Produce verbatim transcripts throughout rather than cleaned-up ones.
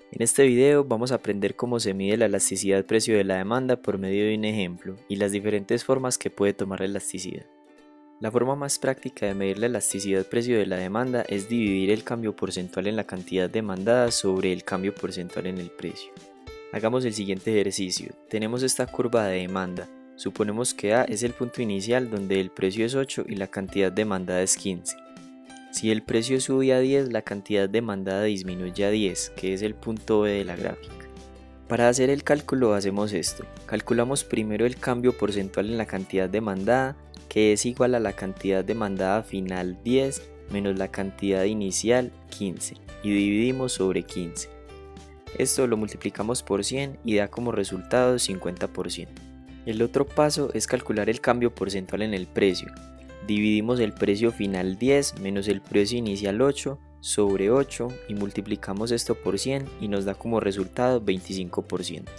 En este video vamos a aprender cómo se mide la elasticidad precio de la demanda por medio de un ejemplo y las diferentes formas que puede tomar la elasticidad. La forma más práctica de medir la elasticidad precio de la demanda es dividir el cambio porcentual en la cantidad demandada sobre el cambio porcentual en el precio. Hagamos el siguiente ejercicio. Tenemos esta curva de demanda. Suponemos que A es el punto inicial donde el precio es ocho y la cantidad demandada es quince. Si el precio sube a diez, la cantidad demandada disminuye a diez, que es el punto B de la gráfica. Para hacer el cálculo hacemos esto. Calculamos primero el cambio porcentual en la cantidad demandada, que es igual a la cantidad demandada final diez menos la cantidad inicial quince, y dividimos sobre quince. Esto lo multiplicamos por cien y da como resultado cincuenta por ciento. El otro paso es calcular el cambio porcentual en el precio. Dividimos el precio final diez menos el precio inicial ocho sobre ocho y multiplicamos esto por cien y nos da como resultado veinticinco por ciento.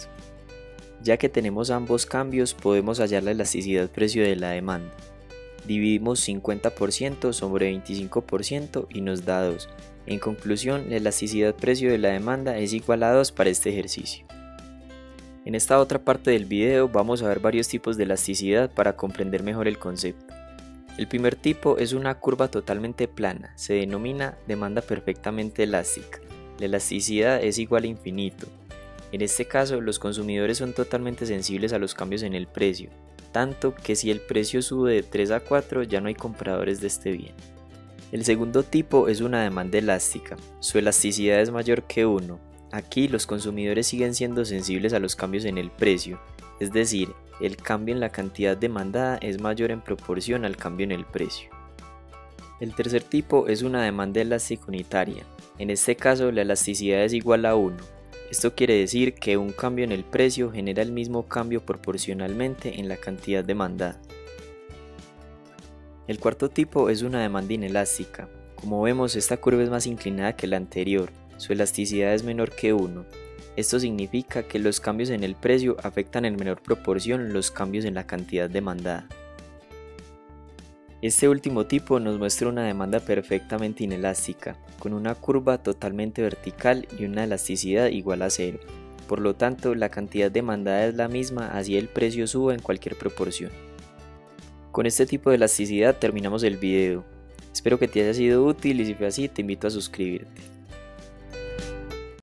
Ya que tenemos ambos cambios, podemos hallar la elasticidad precio de la demanda. Dividimos cincuenta por ciento sobre veinticinco por ciento y nos da dos. En conclusión, la elasticidad precio de la demanda es igual a dos para este ejercicio. En esta otra parte del video vamos a ver varios tipos de elasticidad para comprender mejor el concepto. El primer tipo es una curva totalmente plana, se denomina demanda perfectamente elástica. La elasticidad es igual a infinito. En este caso, los consumidores son totalmente sensibles a los cambios en el precio, tanto que si el precio sube de tres a cuatro ya no hay compradores de este bien. El segundo tipo es una demanda elástica, su elasticidad es mayor que uno. Aquí los consumidores siguen siendo sensibles a los cambios en el precio, es decir, el cambio en la cantidad demandada es mayor en proporción al cambio en el precio. El tercer tipo es una demanda elástica unitaria. En este caso la elasticidad es igual a uno. Esto quiere decir que un cambio en el precio genera el mismo cambio proporcionalmente en la cantidad demandada. El cuarto tipo es una demanda inelástica. Como vemos, esta curva es más inclinada que la anterior. Su elasticidad es menor que uno. Esto significa que los cambios en el precio afectan en menor proporción los cambios en la cantidad demandada. Este último tipo nos muestra una demanda perfectamente inelástica, con una curva totalmente vertical y una elasticidad igual a cero. Por lo tanto, la cantidad demandada es la misma así el precio suba en cualquier proporción. Con este tipo de elasticidad terminamos el video. Espero que te haya sido útil y si fue así te invito a suscribirte.